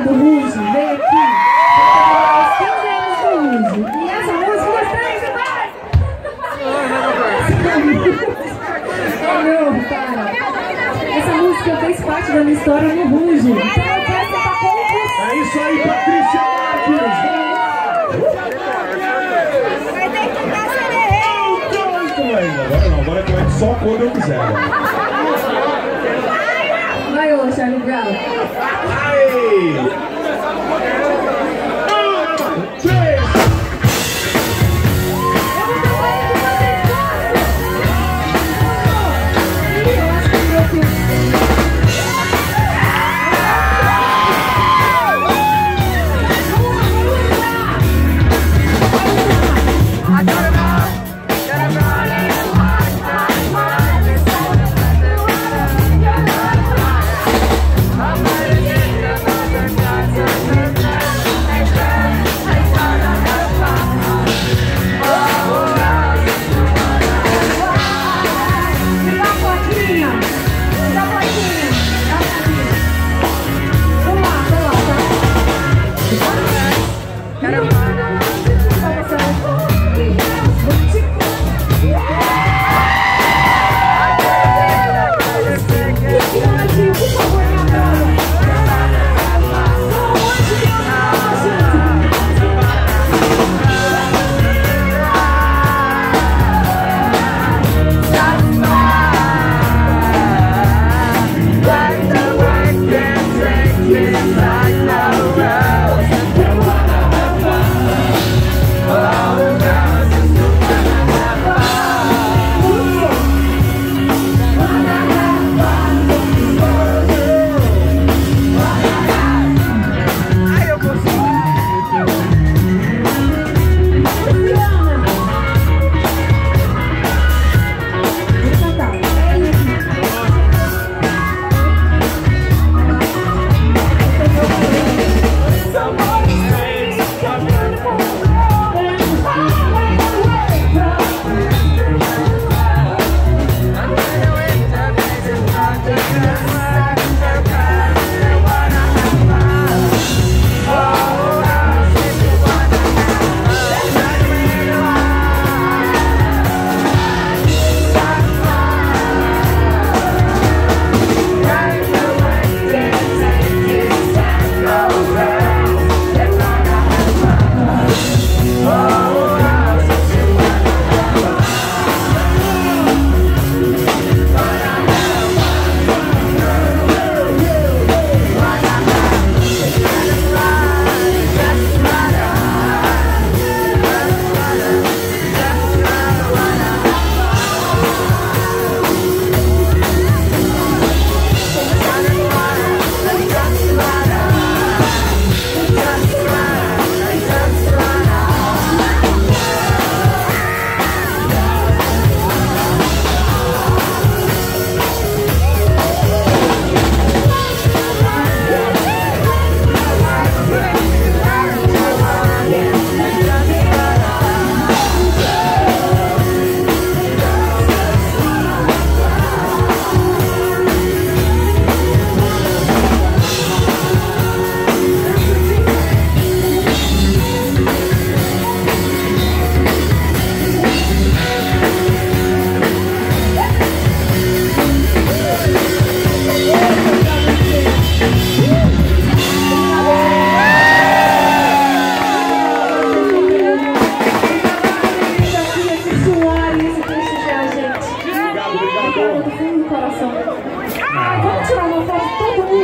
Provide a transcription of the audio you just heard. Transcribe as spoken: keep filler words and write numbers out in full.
do Ruge veio aqui para os quinze anos do Ruge. E essa música gostaria demais! Oh, meu, para! Essa música fez parte da minha história no Ruge. Então eu quero cantar com você. É isso aí, Patrícia Marques! Vai ter que cantar sererê! Agora não, agora é correto só quando eu quiser. Vai, ô, Charlie Brown. Ai! Do fundo do coração. Ah, vamos tirar uma foto todo mundo.